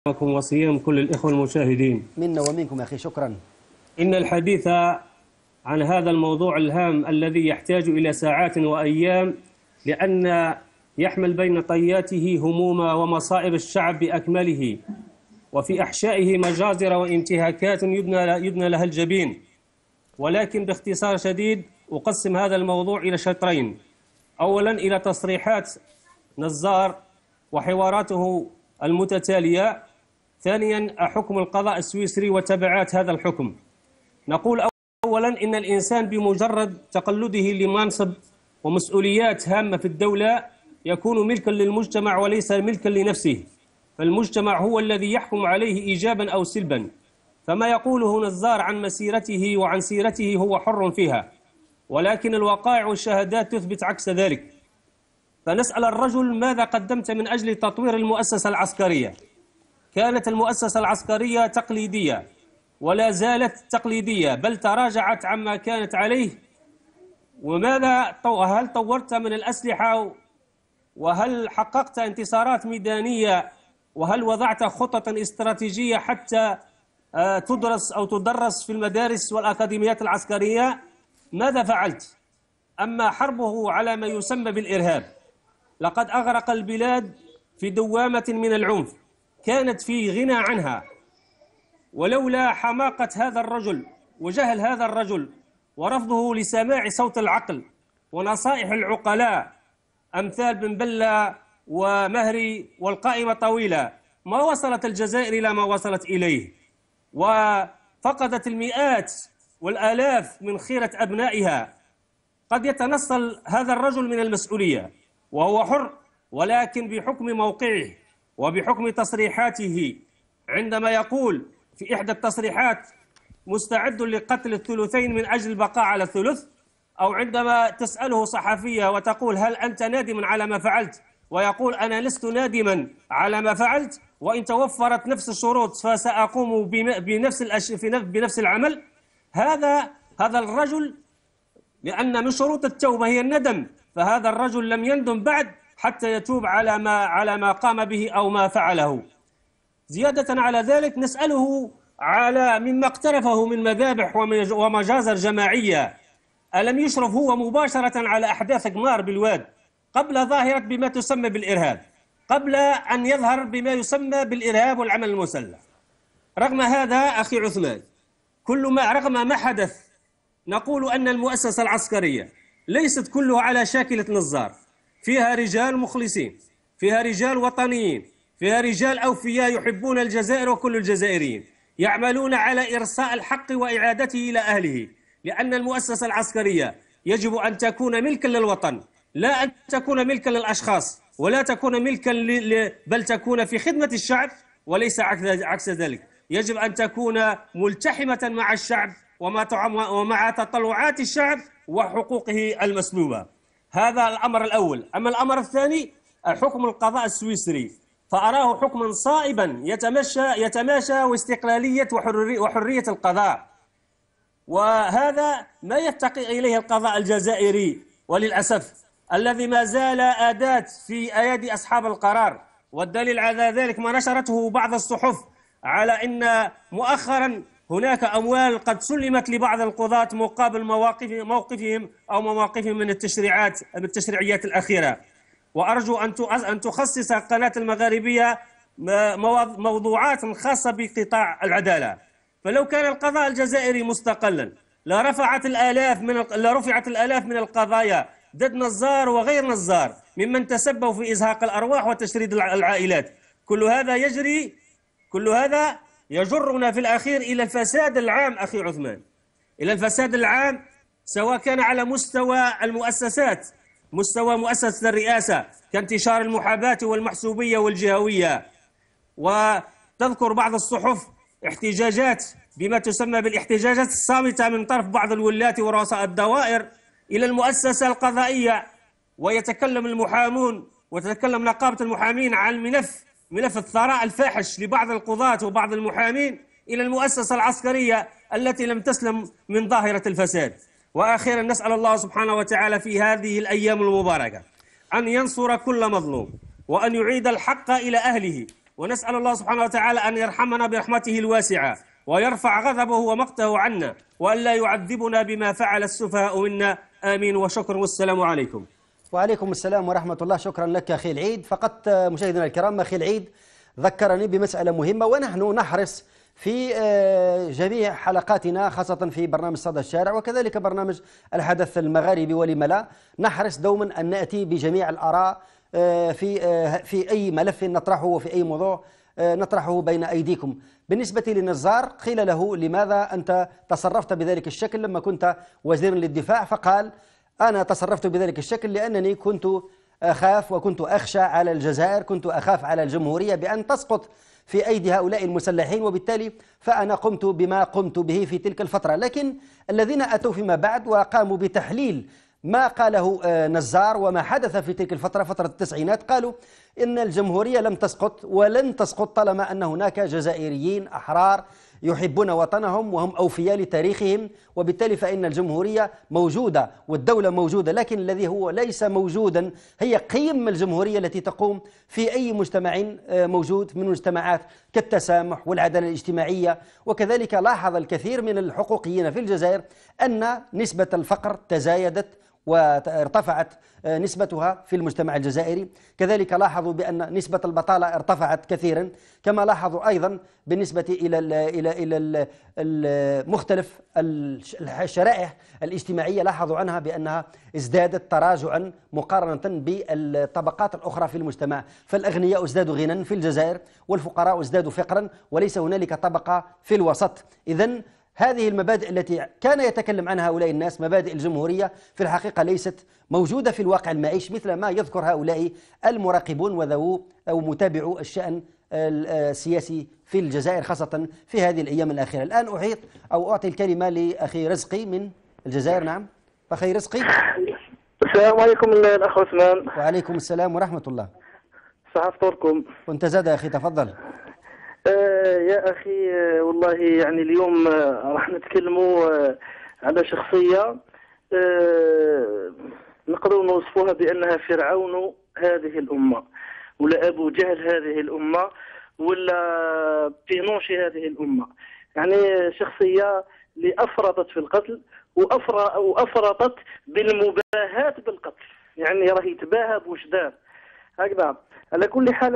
وصيام كل الإخوة المشاهدين منا ومنكم يا أخي، شكرا. إن الحديث عن هذا الموضوع الهام الذي يحتاج إلى ساعات وأيام، لأن يحمل بين طياته هموم ومصائب الشعب بأكمله، وفي أحشائه مجازر وانتهاكات يدنى لها الجبين. ولكن باختصار شديد أقسم هذا الموضوع إلى شطرين: أولا إلى تصريحات نزار وحواراته المتتالية، ثانيا حكم القضاء السويسري وتبعات هذا الحكم. نقول أولا إن الإنسان بمجرد تقلده لمنصب ومسؤوليات هامة في الدولة يكون ملكا للمجتمع وليس ملكا لنفسه، فالمجتمع هو الذي يحكم عليه إيجابا أو سلبا، فما يقوله نزار عن مسيرته وعن سيرته هو حر فيها، ولكن الوقائع والشهادات تثبت عكس ذلك. فنسأل الرجل: ماذا قدمت من أجل تطوير المؤسسة العسكرية؟ كانت المؤسسة العسكرية تقليدية ولا زالت تقليدية، بل تراجعت عما كانت عليه. هل طورت من الأسلحة؟ وهل حققت انتصارات ميدانية؟ وهل وضعت خطط استراتيجية حتى تدرس أو تدرس في المدارس والأكاديميات العسكرية؟ ماذا فعلت؟ أما حربه على ما يسمى بالإرهاب، لقد أغرق البلاد في دوامة من العنف كانت في غنى عنها، ولولا حماقة هذا الرجل وجهل هذا الرجل ورفضه لسماع صوت العقل ونصائح العقلاء أمثال بن بلة ومهري والقائمة طويلة، ما وصلت الجزائر إلى ما وصلت إليه، وفقدت المئات والآلاف من خيرة أبنائها. قد يتنصل هذا الرجل من المسؤولية وهو حر، ولكن بحكم موقعه وبحكم تصريحاته، عندما يقول في إحدى التصريحات مستعد لقتل الثلثين من أجل البقاء على الثلث، أو عندما تسأله صحفية وتقول: هل أنت نادم على ما فعلت؟ ويقول: أنا لست نادما على ما فعلت، وإن توفرت نفس الشروط فسأقوم بنفس العمل. هذا الرجل، لأن من شروط التوبة هي الندم، فهذا الرجل لم يندم بعد حتى يتوب على ما قام به أو ما فعله. زيادة على ذلك نسأله على مما اقترفه من مذابح ومجازر جماعية. ألم يشرف هو مباشرة على أحداث قمار بالواد قبل ظاهرة بما تسمى بالإرهاب، قبل أن يظهر بما يسمى بالإرهاب والعمل المسلح؟ رغم هذا أخي عثمان، رغم ما حدث، نقول أن المؤسسة العسكرية ليست كلها على شاكلة نزار، فيها رجال مخلصين، فيها رجال وطنيين، فيها رجال أوفياء يحبون الجزائر وكل الجزائريين، يعملون على إرساء الحق وإعادته إلى أهله، لأن المؤسسة العسكرية يجب أن تكون ملكا للوطن، لا أن تكون ملكا للأشخاص، ولا تكون ملكا بل تكون في خدمة الشعب وليس عكس ذلك. يجب أن تكون ملتحمة مع الشعب ومع تطلعات الشعب وحقوقه المسلوبة. هذا الأمر الأول. أما الأمر الثاني، حكم القضاء السويسري، فأراه حكما صائبا يتماشى واستقلالية وحرية القضاء، وهذا ما يفتقي إليه القضاء الجزائري وللأسف، الذي ما زال أداة في أيادي أصحاب القرار. والدليل على ذلك ما نشرته بعض الصحف على أن مؤخرا هناك أموال قد سلمت لبعض القضاة مقابل مواقفهم من التشريعيات الأخيرة. وأرجو أن تخصص قناة المغاربية موضوعات خاصة بقطاع العدالة. فلو كان القضاء الجزائري مستقلا لرفعت الآلاف من القضايا ضد نزار وغير نزار ممن تسببوا في إزهاق الأرواح وتشريد العائلات. كل هذا يجرنا في الأخير إلى الفساد العام أخي عثمان، إلى الفساد العام، سواء كان على مستوى المؤسسات، مستوى مؤسسة الرئاسة كانتشار المحاباة والمحسوبية والجهوية. وتذكر بعض الصحف احتجاجات بما تسمى بالاحتجاجات الصامتة من طرف بعض الولاة ورؤساء الدوائر إلى المؤسسة القضائية، ويتكلم المحامون وتتكلم نقابة المحامين عن ملف الثراء الفاحش لبعض القضاة وبعض المحامين إلى المؤسسة العسكرية التي لم تسلم من ظاهرة الفساد. وأخيرا نسأل الله سبحانه وتعالى في هذه الأيام المباركة أن ينصر كل مظلوم، وأن يعيد الحق إلى أهله، ونسأل الله سبحانه وتعالى أن يرحمنا برحمته الواسعة ويرفع غضبه ومقته عنا، وأن لا يعذبنا بما فعل السفهاء منا. آمين وشكر، والسلام عليكم. وعليكم السلام ورحمة الله. شكرا لك أخي العيد. فقط مشاهدينا الكرام، أخي العيد ذكرني بمسألة مهمة، ونحن نحرص في جميع حلقاتنا خاصة في برنامج صدى الشارع وكذلك برنامج الحدث المغاربي ولم لا، نحرص دوما أن نأتي بجميع الآراء في أي ملف نطرحه وفي أي موضوع نطرحه بين أيديكم. بالنسبة لنزار قيل له: لماذا أنت تصرفت بذلك الشكل لما كنت وزيرا للدفاع؟ فقال: أنا تصرفت بذلك الشكل لأنني كنت أخاف وكنت أخشى على الجزائر، كنت أخاف على الجمهورية بأن تسقط في أيدي هؤلاء المسلحين، وبالتالي فأنا قمت بما قمت به في تلك الفترة. لكن الذين أتوا فيما بعد وقاموا بتحليل ما قاله نزار وما حدث في تلك الفترة، فترة التسعينات، قالوا إن الجمهورية لم تسقط ولن تسقط طالما أن هناك جزائريين أحرار يحبون وطنهم وهم أوفياء لتاريخهم، وبالتالي فإن الجمهورية موجودة والدولة موجودة. لكن الذي هو ليس موجودا هي قيم الجمهورية التي تقوم في أي مجتمع موجود من مجتمعات كالتسامح والعدالة الاجتماعية. وكذلك لاحظ الكثير من الحقوقيين في الجزائر أن نسبة الفقر تزايدت وارتفعت نسبتها في المجتمع الجزائري. كذلك لاحظوا بأن نسبة البطالة ارتفعت كثيرا، كما لاحظوا أيضا بالنسبة إلى مختلف الشرائح الاجتماعية، لاحظوا عنها بأنها ازدادت تراجعا مقارنة بالطبقات الأخرى في المجتمع. فالأغنياء ازدادوا غنى في الجزائر والفقراء ازدادوا فقرا، وليس هنالك طبقة في الوسط. إذن هذه المبادئ التي كان يتكلم عنها هؤلاء الناس، مبادئ الجمهورية، في الحقيقة ليست موجودة في الواقع المعيش مثل ما يذكر هؤلاء المراقبون وذو أو متابعو الشأن السياسي في الجزائر، خاصة في هذه الأيام الأخيرة. الآن أعطي الكلمة لأخي رزقي من الجزائر. نعم أخي رزقي. السلام عليكم الأخ عثمان. وعليكم السلام ورحمة الله. صحة فطوركم. وانت زاد أخي، تفضل. يا أخي والله يعني اليوم راح نتكلموا على شخصية نقدر نوصفوها بأنها فرعون هذه الأمة، ولا أبو جهل هذه الأمة، ولا بينوشي هذه الأمة. يعني شخصية اللي أفرطت في القتل وأفرطت بالمباهاة بالقتل، يعني راهي يتباهى بوجدان هكذا. على كل حال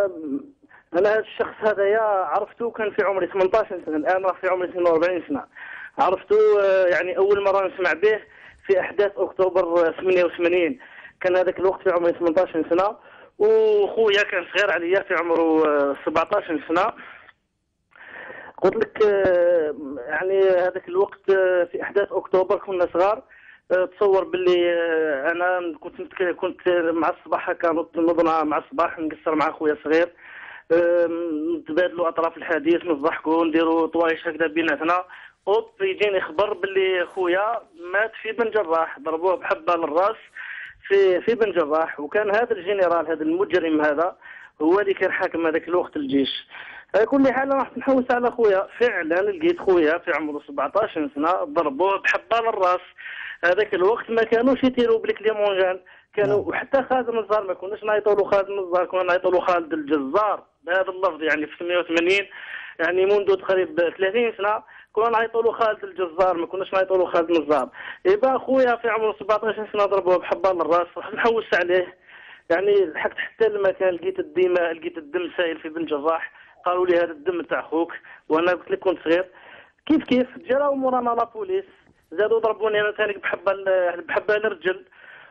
أنا هذا الشخص هذايا عرفته كان في عمري 18 سنة، الآن راه في عمري 42 سنة. عرفته يعني أول مرة نسمع به في أحداث أكتوبر 88، كان هذاك الوقت في عمري 18 سنة، وخويا كان صغير عليا في عمره 17 سنة. قلت لك يعني هذاك الوقت في أحداث أكتوبر كنا صغار. تصور باللي أنا كنت مع الصباح هكا نوض مع الصباح نقصر مع خويا صغير، نتبادلوا اطراف الحديث، نضحكوا، نديروا طوايش هكذا بيناتنا. اوب يجيني خبر باللي خويا مات في بن جراح، ضربوه بحبه للراس في بن جراح. وكان هذا الجنرال، هذا المجرم هذا، هو اللي كان حاكم هذاك الوقت الجيش. على كل حال راح نحوس على خويا، فعلا لقيت خويا في عمره 17 سنه ضربوه بحبه للراس. هذاك الوقت ما كانوش يطيروا بالكليمونجان، كانوا وحتى خالد النزار ما كناش نعيطوا له خالد النزار، كنا نعيطوا له خالد الجزار بهذا اللفظ. يعني في 88 يعني منذ تقريبا 30 سنه كنا نعيطوا له خالد الجزار، ما كناش نعيطوا له خالد النزار. يبقى خويا في عمره 17 سنه ضربوه بحبه للراس، راح نحوس عليه. يعني لحقت حتى المكان لقيت الدماء، لقيت الدم سايل في بن جراح. قالوا لي هذا الدم تاع خوك، وانا قلت لك كنت صغير. كيف جراو مورانا لابوليس، زادوا ضربوني انا ثاني بحبه للرجل،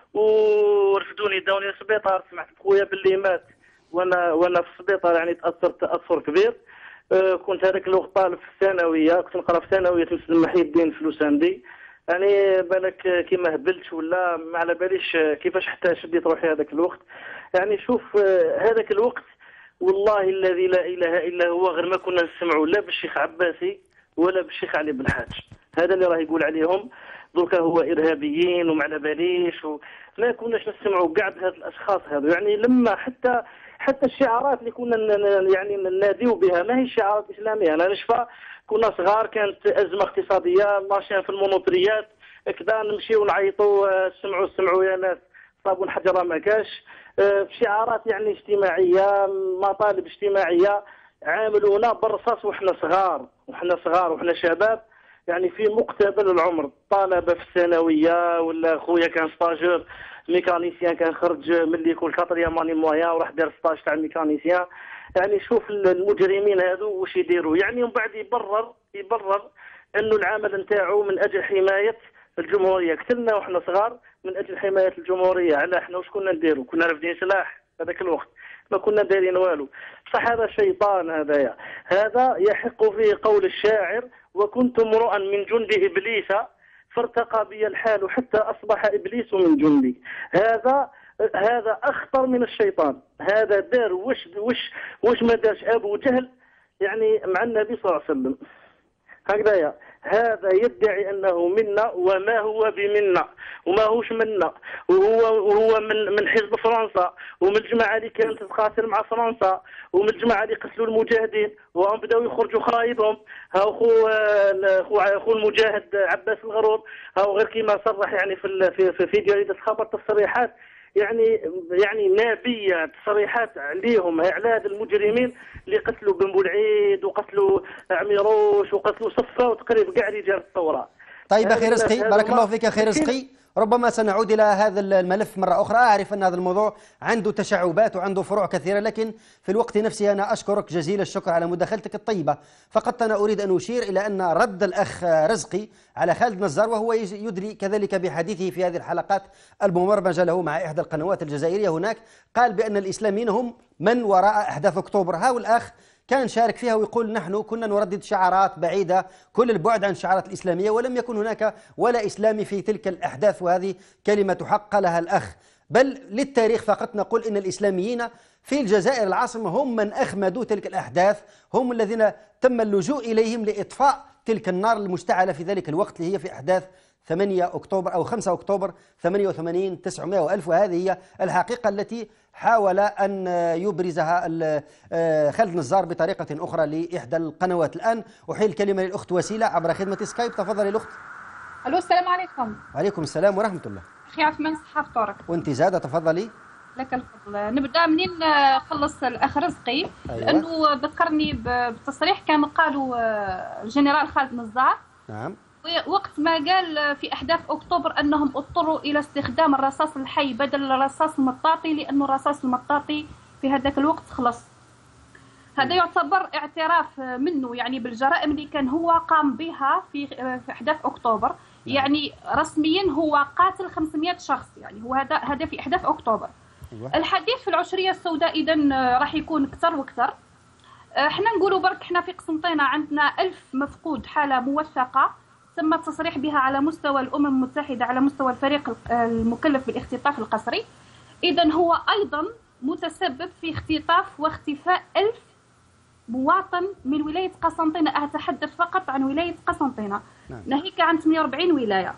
ورفدوني داوني للسبيطار. سمعت خويا باللي مات وانا في السبيطار، يعني تاثرت تاثر كبير. كنت هذاك الوقت طالب في الثانويه، كنت نقرا في ثانويه مسلم محي الدين في لوساندي. يعني بالك كيما هبلت ولا ما على باليش كيفاش حتى شديت روحي هذاك الوقت. يعني شوف هذاك الوقت والله الذي لا اله الا هو غير ما كنا نسمعوا لا بالشيخ عباسي ولا بالشيخ علي بن الحاج. هذا اللي راه يقول عليهم دركا هو ارهابيين وما على باليش، ما كناش نسمعوا كاع بهاد الاشخاص هذو. يعني لما حتى الشعارات اللي كنا يعني نناديو بها ما هي شعارات اسلاميه. انا نشفى كنا صغار كانت ازمه اقتصاديه، ماشيين في المونوبريات كذا، نمشيو نعيطوا سمعوا يا ناس صابون حجره ما كاش، بشعارات يعني اجتماعيه، مطالب اجتماعيه، عاملونا بالرصاص وحنا صغار وحنا شباب، يعني في مقتبل العمر، طلبه في الثانويه ولا خويا كان ستاجور ميكانيسيان كان خرج من ليكول كاتريام اني مويا وراح دار ستاج تاع الميكانيسيان. يعني شوف المجرمين هذو واش يديروا، يعني ومن بعد يبرر انه العمل نتاعو من اجل حمايه الجمهوريه. قتلنا وحنا صغار من اجل حمايه الجمهوريه، على احنا واش كنا نديروا؟ كنا رافدين سلاح هذاك الوقت، ما كنا دايرين والو. بصح هذا شيطان، هذا يحق فيه قول الشاعر: وكنت امرؤا من جند ابليس فارتقى بي الحال حتى اصبح ابليس من جندي. هذا اخطر من الشيطان. هذا دار وش ما دارش ابو جهل يعني مع النبي صلى الله عليه وسلم. هكذايا هذا يدعي انه منا وما هو بمنا وما هوش منا، وهو من حزب فرنسا ومن الجماعه اللي كانت تقاتل مع فرنسا ومن الجماعه اللي قتلوا المجاهدين وهم بداوا يخرجوا خرايبهم. هاو خو المجاهد عباس الغرور، هاو غير كما صرح يعني في جريده خبر تصريحات يعني نابيه، تصريحات عليهم على هذا المجرمين اللي قتلوا بن بولعيد وقتلوا عميروش وقتلوا صفه وتقريبا كاع رجال الثوره. طيب اخي رزقي، بارك الله فيك اخي رزقي، ربما سنعود إلى هذا الملف مرة أخرى. أعرف أن هذا الموضوع عنده تشعبات وعنده فروع كثيرة، لكن في الوقت نفسه أنا أشكرك جزيل الشكر على مداخلتك الطيبة. فقط أنا أريد أن أشير إلى أن رد الأخ رزقي على خالد نزار، وهو يدري كذلك بحديثه في هذه الحلقات المبرمجة له مع إحدى القنوات الجزائرية هناك، قال بأن الإسلاميين هم من وراء أحداث أكتوبر. هاو الأخ كان شارك فيها ويقول نحن كنا نردد شعارات بعيدة كل البعد عن الشعارات الإسلامية، ولم يكن هناك ولا إسلامي في تلك الأحداث، وهذه كلمة حق لها الأخ. بل للتاريخ فقط نقول إن الإسلاميين في الجزائر العاصمة هم من أخمدوا تلك الأحداث، هم الذين تم اللجوء إليهم لإطفاء تلك النار المشتعلة في ذلك الوقت، اللي هي في أحداث 8 أكتوبر أو 5 أكتوبر 88 900 و1000. وهذه هي الحقيقة التي حاول أن يبرزها خالد نزار بطريقة أخرى لإحدى القنوات. الآن أحيل الكلمة للأخت وسيلة عبر خدمة سكايب. تفضلي الأخت. ألو، السلام عليكم. وعليكم السلام ورحمة الله. أخي عثمان، صحة فطورك. وأنت زادة، تفضلي. لك الفضل. نبدأ منين خلص الأخ رزقي. أيوة. لأنه ذكرني بتصريح كان قالوا الجنرال خالد نزار. نعم. وقت ما قال في أحداث أكتوبر أنهم اضطروا إلى استخدام الرصاص الحي بدل الرصاص المطاطي، لأنه الرصاص المطاطي في هذاك الوقت خلص. هذا يعتبر اعتراف منه يعني بالجرائم اللي كان هو قام بها في أحداث أكتوبر. يعني رسميا هو قاتل 500 شخص، يعني هو هذا في أحداث أكتوبر. الحديث في العشرية السوداء إذن راح يكون أكثر وأكثر. احنا نقولوا برك احنا في قسنطينة عندنا 1000 مفقود، حالة موثقة تم التصريح بها على مستوى الأمم المتحدة، على مستوى الفريق المكلف بالاختطاف القسري. إذن هو أيضا متسبب في اختطاف واختفاء 1000 مواطن من ولاية قسنطينة. أتحدث فقط عن ولاية قسنطينة، ناهيك عن 48 ولاية.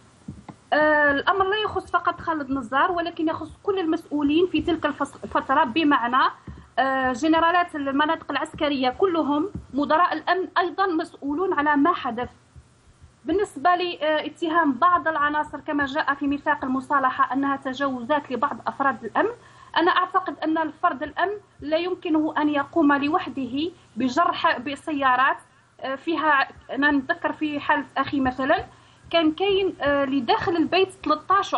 الأمر لا يخص فقط خالد نزار، ولكن يخص كل المسؤولين في تلك الفترة، بمعنى جنرالات المناطق العسكرية كلهم، مدراء الأمن أيضا مسؤولون على ما حدث. بالنسبة لاتهام بعض العناصر كما جاء في ميثاق المصالحة أنها تجاوزات لبعض أفراد الأمن، أنا أعتقد أن الفرد الأمن لا يمكنه أن يقوم لوحده بجرح بسيارات فيها. أنا نتذكر في حالة أخي مثلا كان كاين لداخل البيت 13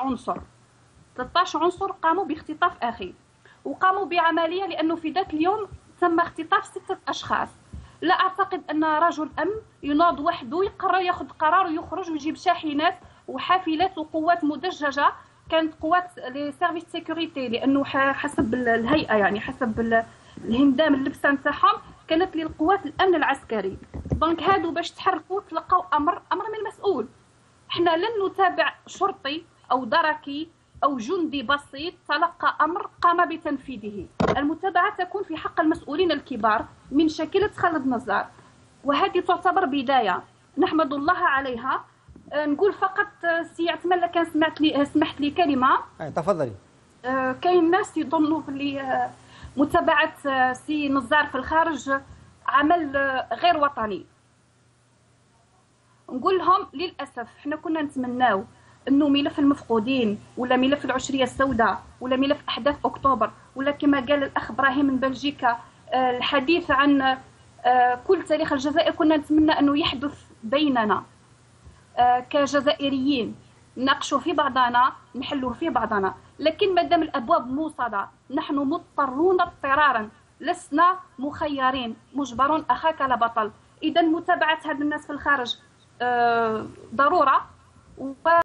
عنصر قاموا باختطاف أخي، وقاموا بعملية لأنه في ذاك اليوم تم اختطاف 6 أشخاص. لا أعتقد أن رجل أمن يناض وحده يقرر ياخذ قرار ويخرج ويجيب شاحنات وحافلات وقوات مدججة. كانت قوات لسيرفيس سيكوريتي، لأنه حسب الهيئة يعني حسب الهندام اللبسة نتاعهم كانت للقوات الأمن العسكري. دونك هادو باش تحركوا تلقاو أمر من المسؤول. احنا لن نتابع شرطي أو دركي أو جندي بسيط تلقى أمر قام بتنفيذه. المتابعة تكون في حق المسؤولين الكبار من شكلة خالد نزار، وهذه تعتبر بداية نحمد الله عليها. نقول فقط سي عثمان، لكن سمحت لي كلمة. تفضلي. كاين ناس يظنوا بلي متابعة سي نزار في الخارج عمل غير وطني. نقول لهم للأسف احنا كنا نتمناو انه ملف المفقودين ولا ملف العشريه السوداء ولا ملف احداث اكتوبر ولا كما قال الاخ ابراهيم من بلجيكا الحديث عن كل تاريخ الجزائر، كنا نتمنى انه يحدث بيننا كجزائريين، نناقشوا في بعضنا، نحلوا في بعضنا. لكن ما دام الابواب موصده نحن مضطرون اضطرارا، لسنا مخيرين، مجبرون اخاك لا بطل. اذا متابعه هاد الناس في الخارج ضروره.